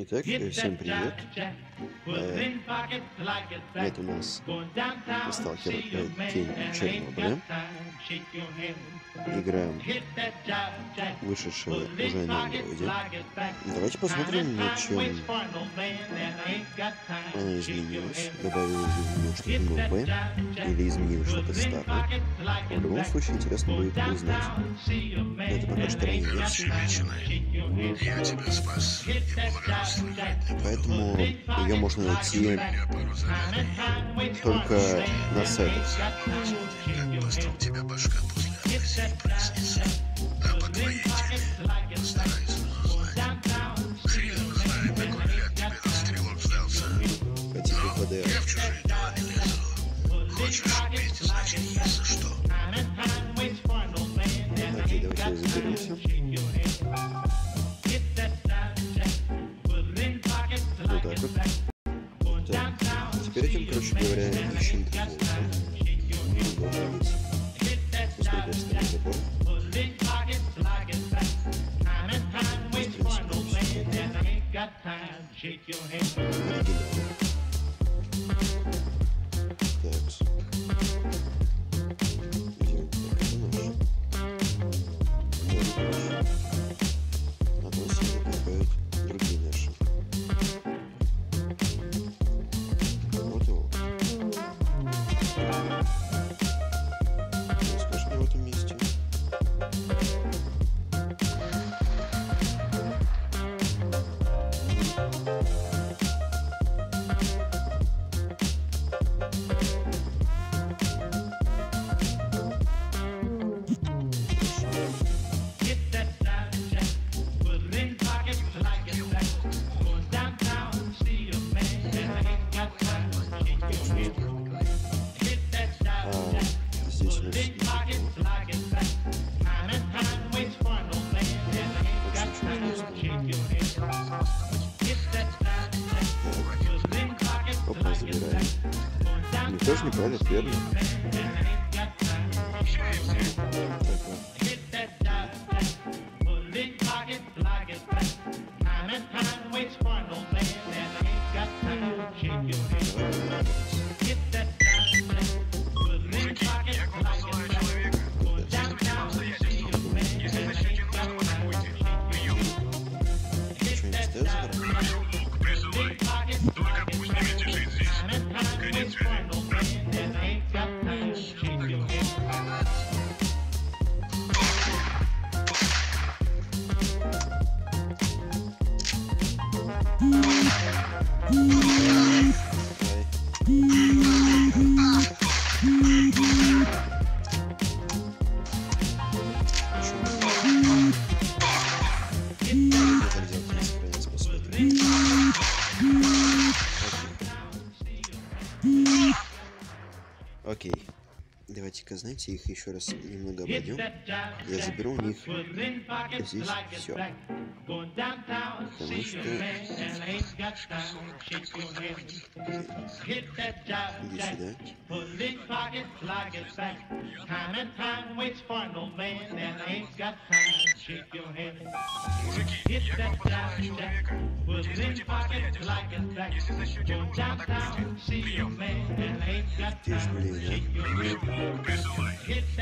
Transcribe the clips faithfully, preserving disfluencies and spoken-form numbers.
Итак, всем привет. Это у нас сталкер Тень Чернобыля. Играем вышедшего уже на андроиде. Давайте посмотрим, над чем она изменилась. Добавила ли что-то новое или изменилось что-то старое. В любом случае интересно будет узнать. Это пока что ранее версия. Я тебя спас. Поэтому ее можно найти только на сайтах. Пострел тебя башка после амнезии прояснится. А по твоей теме постарайся узнать. Хрен знает, на кой ляд тебе на стрелок сдался. Хотите ПДР? Я в чужие дела не лезу. Хочешь убить, значит есть за что. Окей, давайте заберемся. Вот так вот. Так. Теперь этим, короче говоря, ищем движение. Должна быть. Насколько я забор. Опа, забираем. Мне тоже неправильно, верно? Окей. Давайте-ка, знаете, их еще раз немного обойдем. Я заберу у них здесь все. Потому что... Иди сюда. Мужики, я вам посылаю человека. Действуйте по обстоятельствам. Если зачете руку, так будет. Прием. Ты ж, блин, а? Присылай.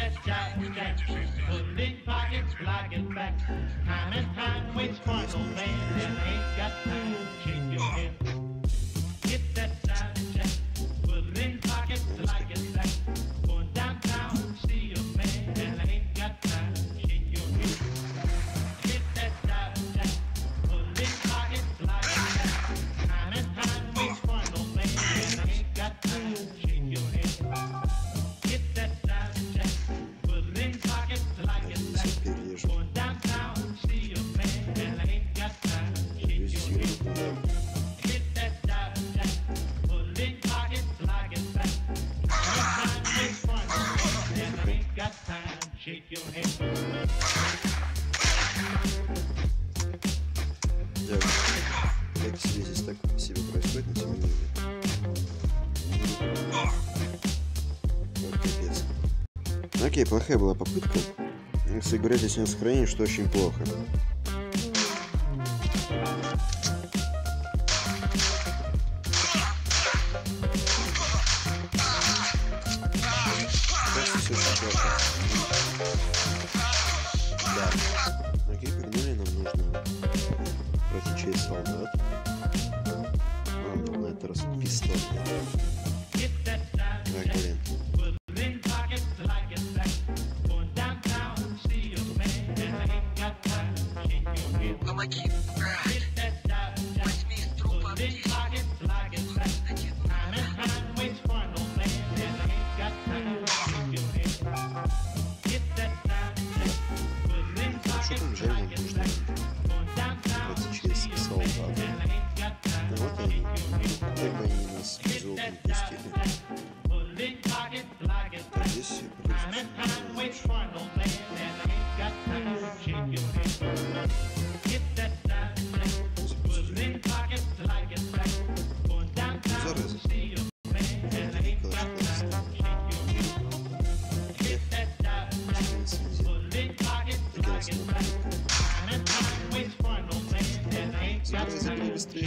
Как себе здесь так себе происходит, но тем не менее. Вот капец. Окей, плохая была попытка. Кстати говоря, здесь на сохранение, что очень плохо. протечей солдат. А, ну, на этот раз пистолет. Ой, блин. Помоги, брат. Возьми из трупа аптечку. Что там жаль, нам нужно протечей солдат. Ну вот они. Как бы они нас без окон пустили. Так, здесь зараза. Забирай, забирай быстрее.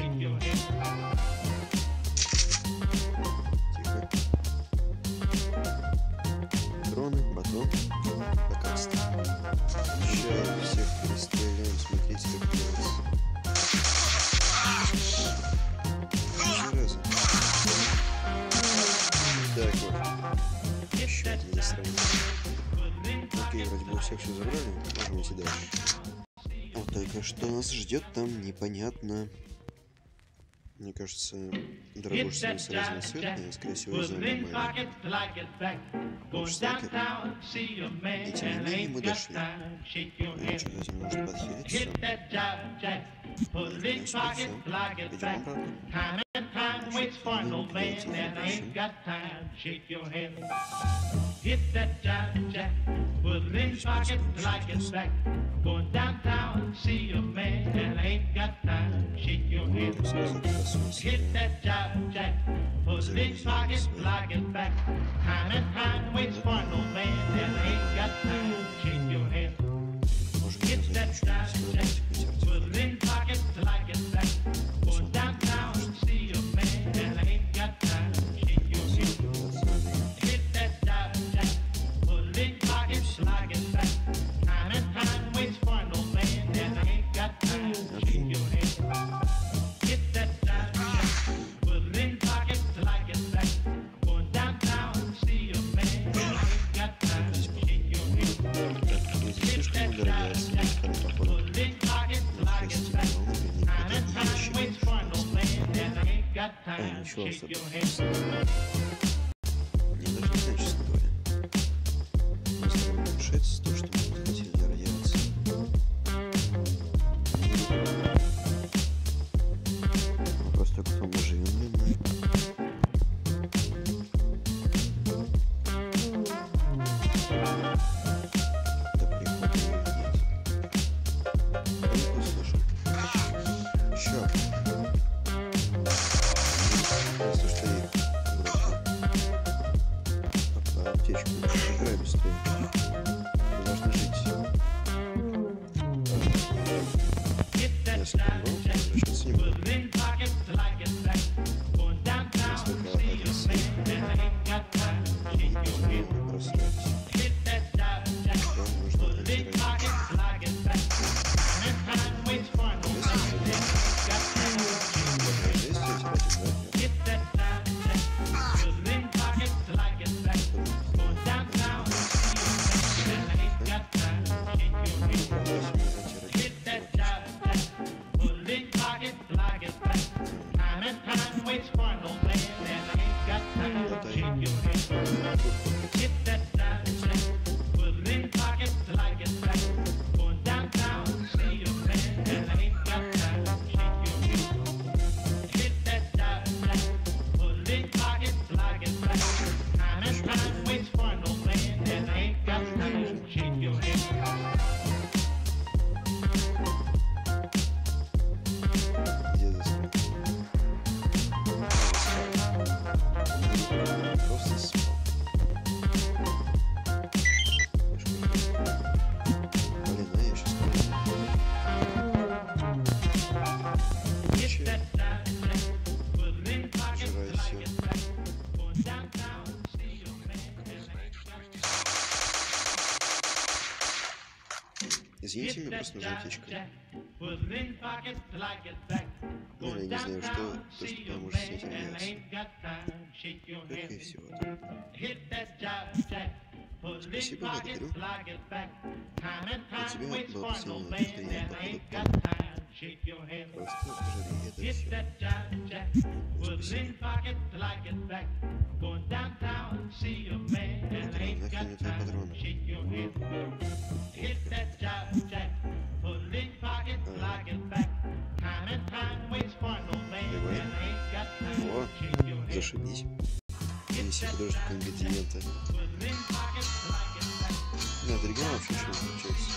Тихо. Дроны, батон, лекарства. Сейчас всех перестреляем, смотрите, как делается. Зараза. Так вот. Еще один засранец. Окей, вроде бы у всех все забрали. Можем идти дальше. Вот только что нас ждет там, непонятно. Мне кажется, дорогущие с разноцветные, скорее всего, из-за нормальных. Сталкер. И тем не менее мы дошли. Ну, что, этим может подхилиться. Идем обратно. Hit that jive jack, put it in pocket like it's back. Going downtown, see a man, and I ain't got time. Shake your head. Hit that jive jack, put it in pocket like it's back. Time and time waits for no man, and I ain't got time. Shake your head. Hit that jive jack, put it in pocket like it's back. Going downtown, see a man, and I ain't got time. Shake your head. А, ничего особенного. Не даже не знаю, честно говоря. Просто уменьшается то, что мы захотели для радиации. Вопрос только в том, мы живем ли мы. До прихода или нет. Я не послушал. Чё? Если что, я их брошу. Извините, мне просто нужна аптечка. Ну, я не знаю, что, то, что поможет снять авиацию. Как и всего-то. Спасибо, благодарю. У тебя было постоянное впечатление по ходу плана. Просто пожалей, это все. Патрон, нахрен твой патрон? Давай. О, зашибись. Если художник ингредиента. Да, оригинал вообще ничего не получается.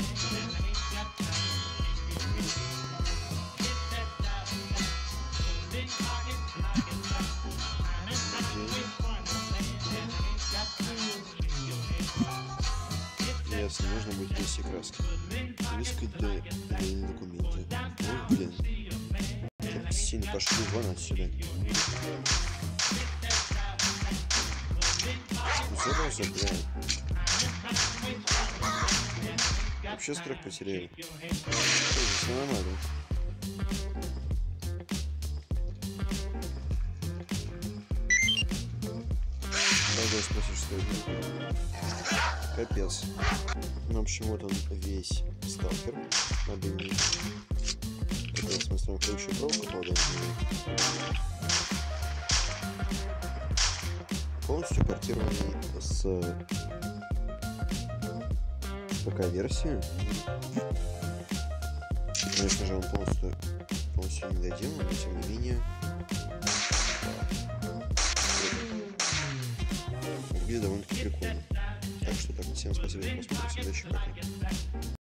Ясно, нужно будет внести краски. Выискать дополнительные документы. Ну, блин. Так сильно пошли вон отсюда. Зараза, блин. Вообще страх потеряли. Все нормально. Давай спросишь, что это. Капец. Ну, в общем, вот он весь сталкер мобильный. Как раз мы строим ключевую проволоку, попадаем в него. Полностью портированный с ПК-версии. Конечно же, он полностью, полностью не доделан, но тем не менее выглядит довольно-таки прикольно. Так что так, всем спасибо за просмотр, всем удачи, пока.